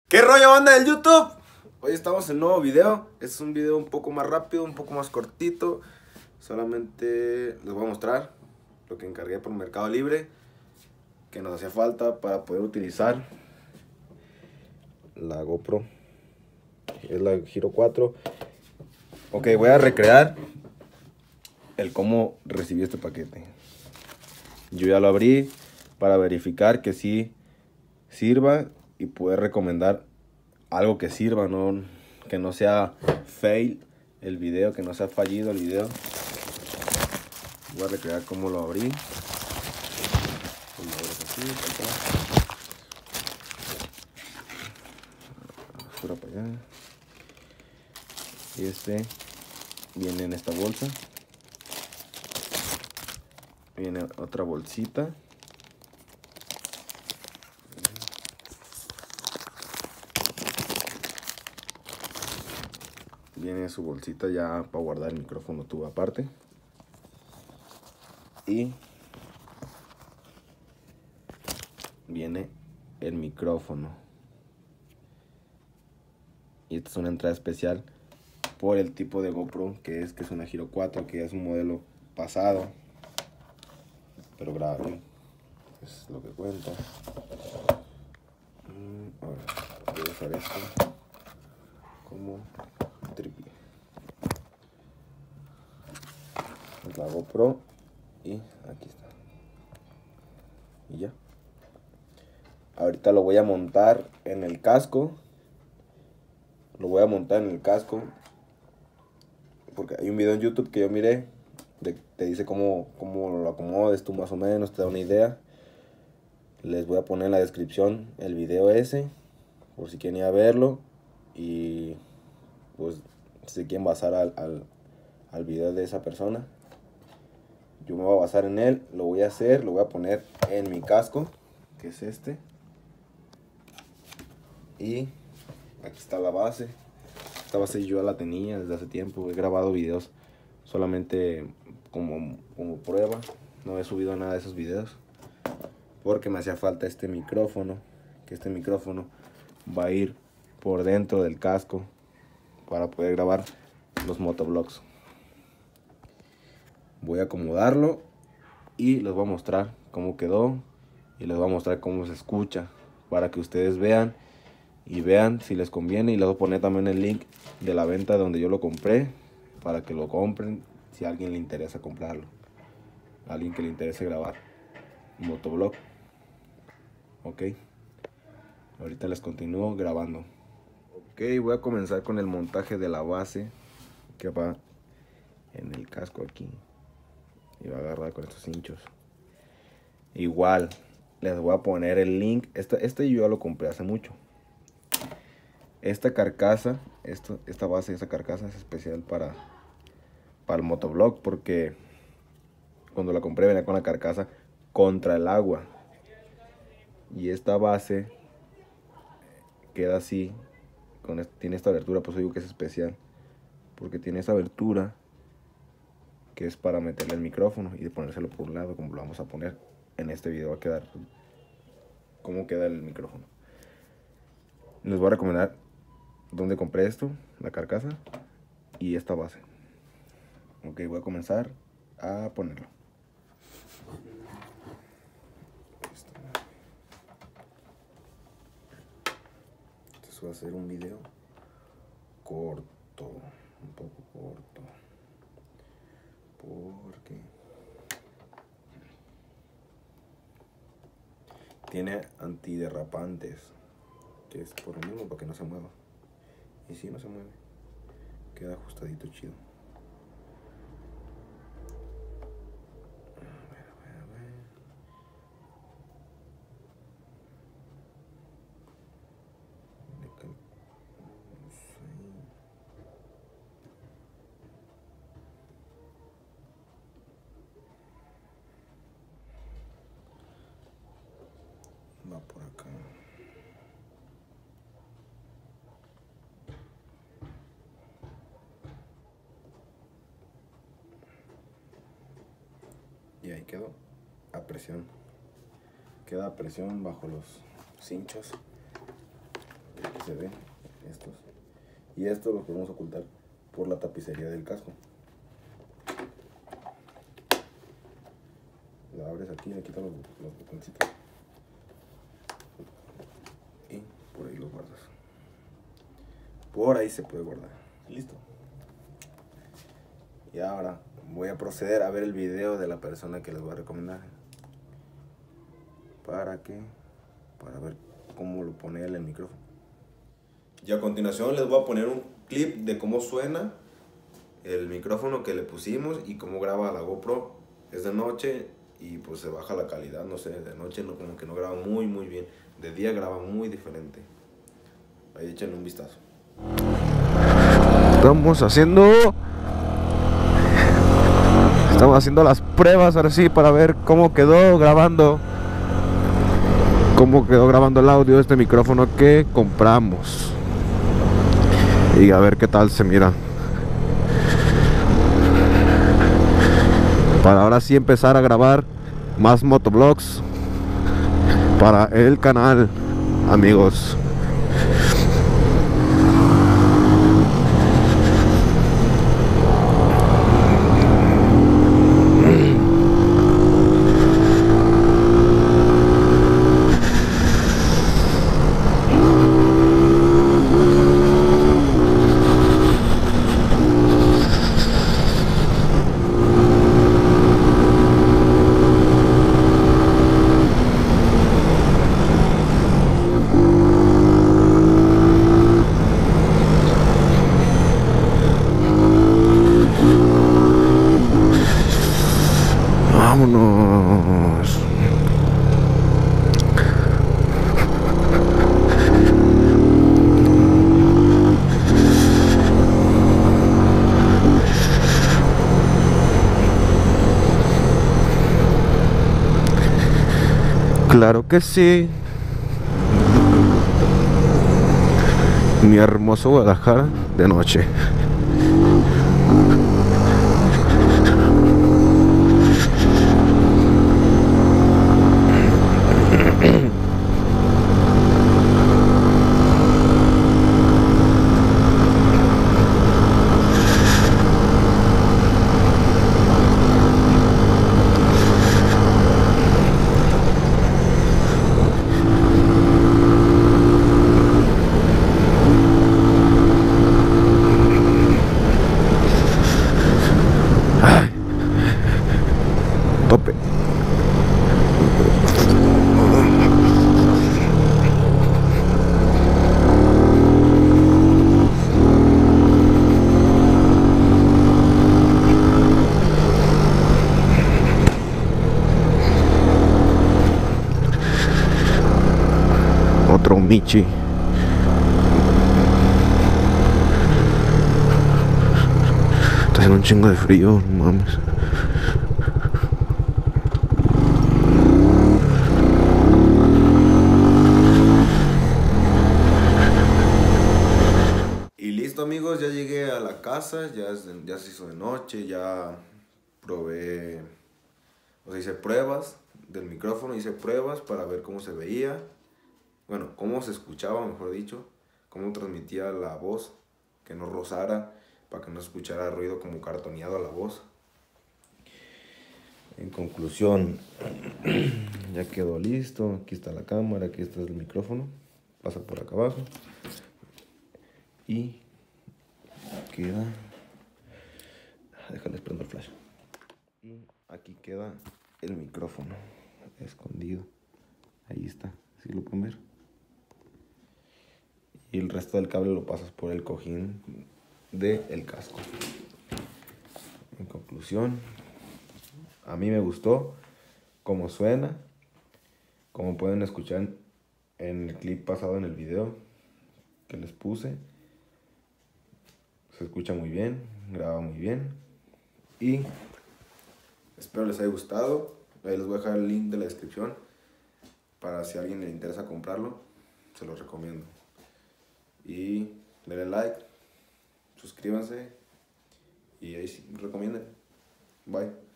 ¿Qué rollo, banda del YouTube? Hoy estamos en un nuevo video. Es un video un poco más rápido, un poco más cortito. Solamente les voy a mostrar lo que encargué por Mercado Libre, que nos hacía falta para poder utilizar la GoPro. Es la Hero 4. Ok, voy a recrear el cómo recibí este paquete. Yo ya lo abrí para verificar que sí sirva y poder recomendar algo que sirva, ¿no? Que no sea fail el video, que no sea fallido el video. Voy a recrear cómo lo abrí. Lo abres así, acá. Fuera para allá. Y este viene en esta bolsa. Viene otra bolsita. Viene su bolsita ya para guardar el micrófono tubo aparte. Y viene el micrófono. Y esta es una entrada especial por el tipo de GoPro que es una Hero 4, que es un modelo pasado, pero grave. Es lo que cuenta. Ahora voy a usar esto como tripié. La GoPro y aquí está. Y ya. Ahorita lo voy a montar en el casco. Lo voy a montar en el casco porque hay un video en YouTube que yo miré. Te dice cómo lo acomodes tú más o menos, te da una idea. Les voy a poner en la descripción el video ese, por si quieren ir a verlo. Y pues si quieren basar al video de esa persona, yo me voy a basar en él. Lo voy a hacer, lo voy a poner en mi casco, que es este. Y aquí está la base. Esta base yo ya la tenía desde hace tiempo. He grabado videos solamente como prueba. No he subido nada de esos videos porque me hacía falta este micrófono. Que este micrófono va a ir por dentro del casco para poder grabar los motovlogs. Voy a acomodarlo y les voy a mostrar cómo quedó. Y les voy a mostrar cómo se escucha para que ustedes vean y vean si les conviene. Y les voy a poner también el link de la venta donde yo lo compré para que lo compren si a alguien le interesa comprarlo, a alguien que le interese grabar motovlog. Ok, ahorita les continúo grabando. Ok, voy a comenzar con el montaje de la base que va en el casco aquí y va a agarrar con estos hinchos. Igual les voy a poner el link. Este yo ya lo compré hace mucho. Esta carcasa, esta base, esta carcasa es especial para el motovlog, porque cuando la compré venía con la carcasa contra el agua. Y esta base queda así, tiene esta abertura, pues digo que es especial, porque tiene esta abertura que es para meterle el micrófono y de ponérselo por un lado, como lo vamos a poner en este video. Va a quedar cómo queda el micrófono. Les voy a recomendar dónde compré esto, la carcasa y esta base. Ok, voy a comenzar a ponerlo. Este va a ser un video corto, un poco corto, porque tiene antiderrapantes, que es por lo mismo, para que no se mueva. Y si no se mueve, queda ajustadito chido. Va por acá. Y ahí quedó a presión. Queda a presión bajo los cinchos. se ve, estos. Y esto lo podemos ocultar por la tapicería del casco. La abres aquí, le quitas los botoncitos y por ahí lo guardas. Por ahí se puede guardar. Listo. Y ahora voy a proceder a ver el video de la persona que les voy a recomendar. Para ver cómo lo pone él el micrófono. Y a continuación les voy a poner un clip de cómo suena el micrófono que le pusimos y cómo graba la GoPro. Es de noche y pues se baja la calidad, no sé, de noche no, como que no graba muy bien. De día graba muy diferente. Ahí échenle un vistazo. Estamos haciendo las pruebas ahora sí para ver cómo quedó grabando el audio de este micrófono que compramos. Y a ver qué tal se mira. Para ahora sí empezar a grabar más motovlogs para el canal, amigos. Vámonos. Claro que sí. Mi hermoso Guadalajara de noche. Tope. Otro Michi. Está haciendo un chingo de frío, no mames. Y listo, amigos, ya llegué a la casa, ya se hizo de noche, ya probé, o sea, hice pruebas del micrófono, hice pruebas para ver cómo se veía, bueno, cómo se escuchaba, mejor dicho, cómo transmitía la voz, que no rozara, para que no escuchara ruido como cartoneado a la voz. En conclusión, ya quedó listo, aquí está la cámara, aquí está el micrófono, pasa por acá abajo y queda, déjales prendo el flash, y aquí queda el micrófono escondido, ahí está, ¿sí lo pueden ver? Y el resto del cable lo pasas por el cojín del casco. En conclusión, a mí me gustó cómo suena, como pueden escuchar en el clip pasado, en el video que les puse. Se escucha muy bien, graba muy bien y espero les haya gustado. Ahí les voy a dejar el link de la descripción para si a alguien le interesa comprarlo, se los recomiendo. Y denle like, suscríbanse y ahí sí, recomienden. Bye.